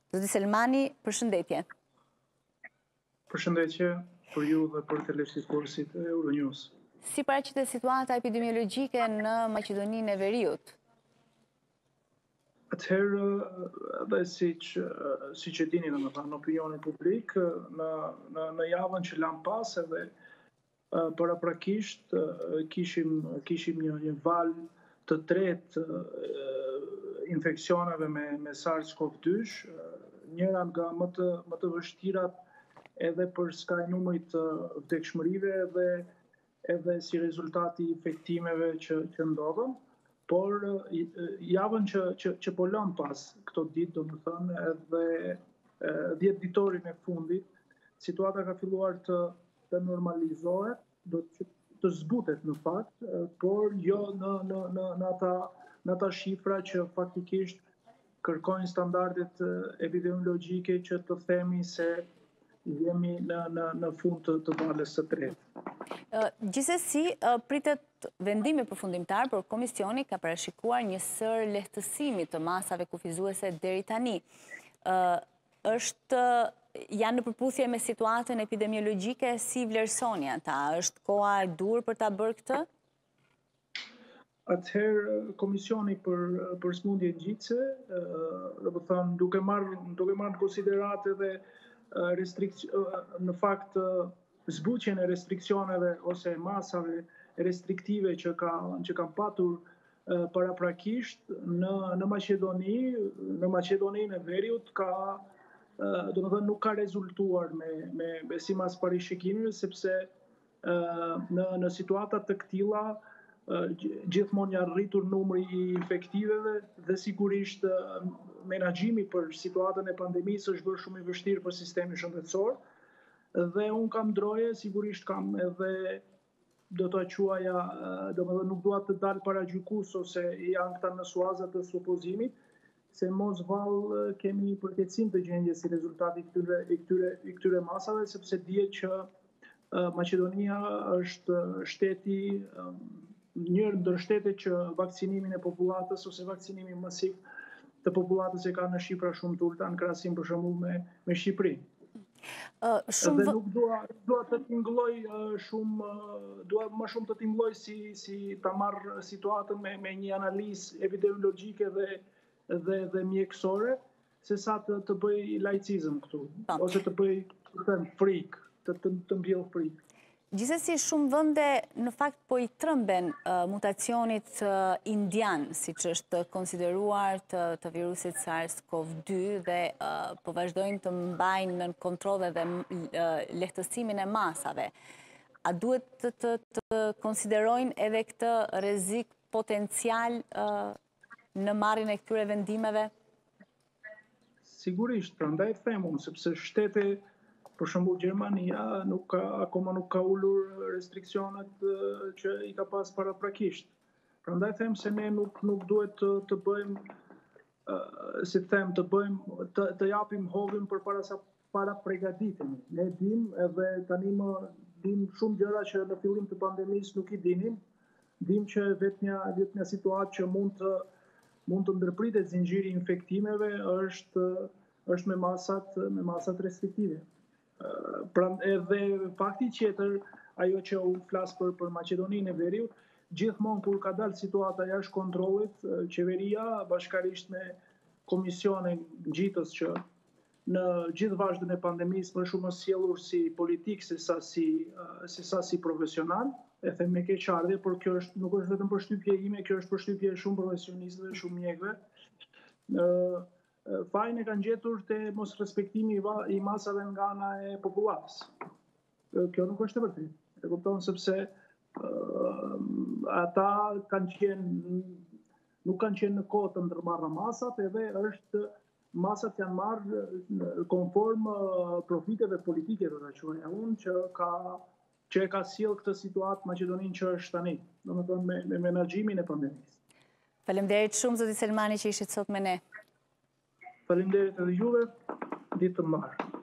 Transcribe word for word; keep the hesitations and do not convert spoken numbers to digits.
Zoti Selmani, përshëndetje. Përshëndetje për ju dhe për televizionistit e Euronews. Si paraqitet situata epidemiologjike në Maqedoninë e Veriut? Atëherë, dhe siç siç e dini domethënë në opinionin publik, në në në javën që lan pas edhe paraprakisht kishim kishim një një val të tretë infeksioneve me me SARS-CoV dy, njëra nga më të më të vështirat edhe për skaj numrit të vdekshmërive edhe edhe si rezultati i infektimeve që që ndodhen, por javën që që që po lëm pas këto ditë, domethënë edhe dhjetë ditorin e fundit, situata ka filluar të të normalizohet, do të të zbutet në fakt, por jo në në në në ata në ata shifra që faktikisht kërkojnë standardet epidemiologjike që të themi se jemi në në në fund të, të valës së tretë. Gjithsesi, pritet vendimi përfundimtar, por komisioni ka parashikuar një sër lehtësimi të masave kufizuese deri tani. Është janë në përputhje me situatën epidemiologjike, si vlerësoni ata? Është koha e dur për ta bërë këtë? Atëherë Komisioni për për smundje ngjitse, do të thënë duke marrë duke marrë në konsiderat edhe në fakt zbutjen e restriksioneve ose masave restriktive që ka që kanë patur paraprakisht në në Maqedoni, në Maqedoninë e Veriut ka do të thënë nuk ka rezultuar me me me sipas parashikimeve, sepse në në situata të këtilla gjithmonë janë rritur numri i infektiveve dhe sigurisht menaxhimi për situatën e pandemisë është bërë shumë i vështirë për sistemin shëndetësor dhe unë kam ndroje, sigurisht kam edhe do të quaja, domethënë nuk dua të dal paragjykues ose janë këta në suazat të supozimit, se mos vallë kemi përkeqësinë të gjendjes si rezultati i këtyre i këtyre i këtyre masave, sepse dihet që Maqedonia është shteti njërë ndër shtetet që vakcinimin e popullatës ose vakcinimin masiv të popullatës e ka në shifra shumë të ulta në krahasim për shembull me me Shqipërinë. Uh, shumë... Dhe nuk dua dua të tingëlloj shumë dua më shumë të tingëlloj si si ta marr situatën me me një analizë epidemiologjike dhe dhe dhe mjekësore, sesa të të bëj laicizëm këtu, pa. Ose të bëj të them frikë, të të, të mbjell frikë. Gjithsesi, shumë vende në fakt po i trëmben uh, mutacionit uh, indian, siç është konsideruar të, të virusit SARS-CoV dy dhe uh, po vazhdojnë të mbajnë në kontroll dhe uh, lehtësimin e masave. A duhet të, të, të konsiderojnë edhe këtë rrezik potencial uh, në marrjen e këtyre vendimeve? Sigurisht, prandaj them unë, sepse shtete për shembull Gjermania nuk ka akoma nuk ka ulur restriksionet që i ka pas paraprakisht. Prandaj them se ne nuk nuk duhet të të bëjmë uh, si them të bëjmë të, të japim hovin përpara sa para përgatitemi. Ne dim edhe tani më dim shumë gjëra që në fillim të pandemisë nuk i dinim. Dim që vetëm një vetëm një situatë që mund të mund të ndërpritet zinxhiri i infektimeve është është me masat me masat restriktive. Pra edhe fakti tjetër, ajo që u flas për për Maqedoninë e Veriut, gjithmonë kur ka dalë situata jashtë kontrollit, qeveria bashkërisht me komisionin ngjitës që në gjithë vazhdën e pandemisë më shumë sjellur si politik se sa si se sa si profesional, e them me keqardhje, por kjo është nuk është vetëm përshtypje ime, kjo është përshtypje e shumë profesionistëve, shumë mjekëve. Ë fajin e kanë gjetur te mos respektimi i masave nga ana e popullatës. Kjo nuk është e vërtetë. E kupton sepse uh, ata kanë qenë nuk kanë qenë në kohë të ndërmarra masat, edhe është masat janë marrë konform profiteve politike, do ta quaja unë, që ka që e ka sjell këtë situatë Maqedoninë që është tani, domethënë me, me menaxhimin e pandemisë. Faleminderit shumë zoti Selmani që ishit sot me ne. Faleminderit edhe juve, ditë të mbarë.